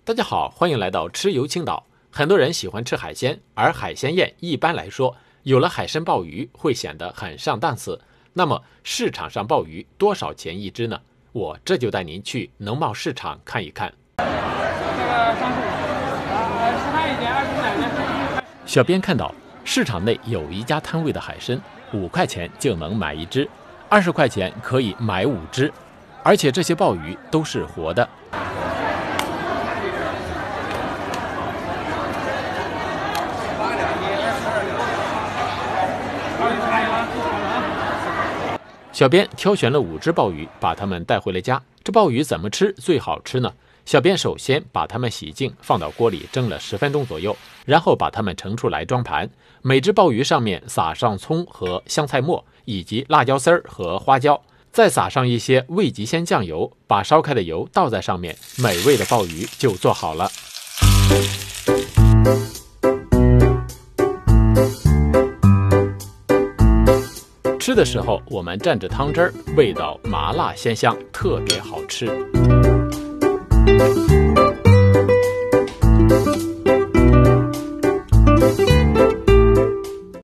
大家好，欢迎来到吃游青岛。很多人喜欢吃海鲜，而海鲜宴一般来说，有了海参鲍鱼会显得很上档次。那么市场上鲍鱼多少钱一只呢？我这就带您去农贸市场看一看。小编看到市场内有一家摊位的海参，5块钱就能买一只，20块钱可以买5只，而且这些鲍鱼都是活的。小编挑选了5只鲍鱼，把它们带回了家。这鲍鱼怎么吃最好吃呢？小编首先把它们洗净，放到锅里蒸了10分钟左右，然后把它们盛出来装盘。每只鲍鱼上面撒上葱和香菜末，以及辣椒丝儿和花椒，再撒上一些味极鲜酱油，把烧开的油倒在上面，美味的鲍鱼就做好了。吃的时候，我们蘸着汤汁儿，味道麻辣鲜香，特别好吃。